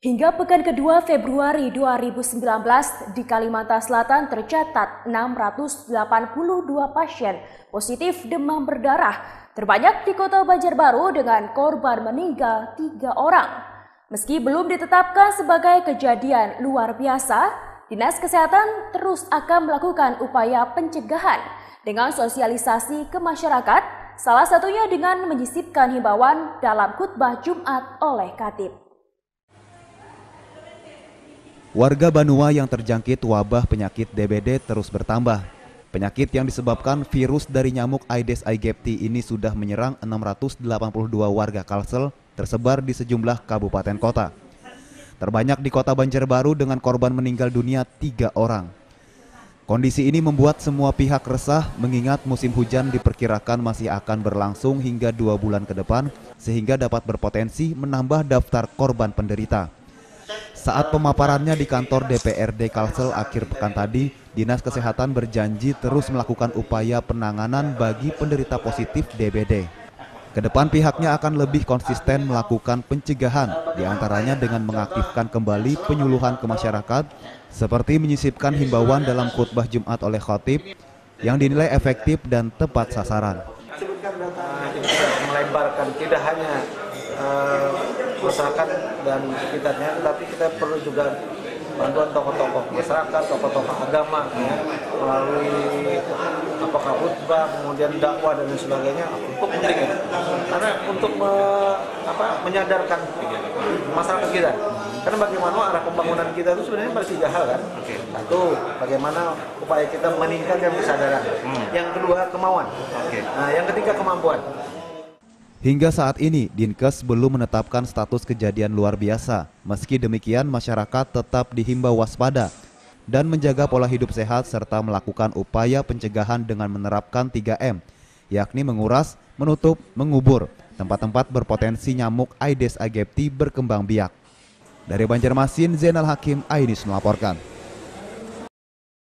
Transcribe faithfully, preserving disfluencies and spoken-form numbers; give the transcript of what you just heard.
Hingga pekan kedua Februari dua ribu sembilan belas, di Kalimantan Selatan tercatat enam ratus delapan puluh dua pasien positif demam berdarah, terbanyak di kota Banjarbaru dengan korban meninggal tiga orang. Meski belum ditetapkan sebagai kejadian luar biasa, Dinas Kesehatan terus akan melakukan upaya pencegahan dengan sosialisasi ke masyarakat, salah satunya dengan menyisipkan himbauan dalam khutbah Jumat oleh Khatib. Warga Banua yang terjangkit wabah penyakit D B D terus bertambah. Penyakit yang disebabkan virus dari nyamuk Aedes aegypti ini sudah menyerang enam ratus delapan puluh dua warga Kalsel tersebar di sejumlah kabupaten kota. Terbanyak di kota Banjarbaru dengan korban meninggal dunia tiga orang. Kondisi ini membuat semua pihak resah mengingat musim hujan diperkirakan masih akan berlangsung hingga dua bulan ke depan sehingga dapat berpotensi menambah daftar korban penderita. Saat pemaparannya di kantor D P R D Kalsel akhir pekan tadi, Dinas Kesehatan berjanji terus melakukan upaya penanganan bagi penderita positif D B D. Kedepan pihaknya akan lebih konsisten melakukan pencegahan, diantaranya dengan mengaktifkan kembali penyuluhan ke masyarakat, seperti menyisipkan himbauan dalam khutbah Jumat oleh Khatib yang dinilai efektif dan tepat sasaran. Melebarkan tidak hanya uh, masyarakat dan sekitarnya, tapi kita perlu juga bantuan tokoh-tokoh masyarakat, tokoh-tokoh agama ya, melalui apakah khutbah, kemudian dakwah dan sebagainya, untuk penting ya. Karena untuk me, apa, menyadarkan masyarakat kita. Karena bagaimana arah pembangunan kita itu sebenarnya masih tiga hal kan. Satu, bagaimana upaya kita meningkatkan kesadaran. Hmm. Yang kedua, kemauan. Okay. Nah, yang ketiga, kemampuan. Hingga saat ini, Dinkes belum menetapkan status kejadian luar biasa. Meski demikian, masyarakat tetap dihimbau waspada dan menjaga pola hidup sehat serta melakukan upaya pencegahan dengan menerapkan tiga M, yakni menguras, menutup, mengubur tempat-tempat berpotensi nyamuk Aedes aegypti berkembang biak. Dari Banjarmasin, Zainal Hakim, Ainis melaporkan.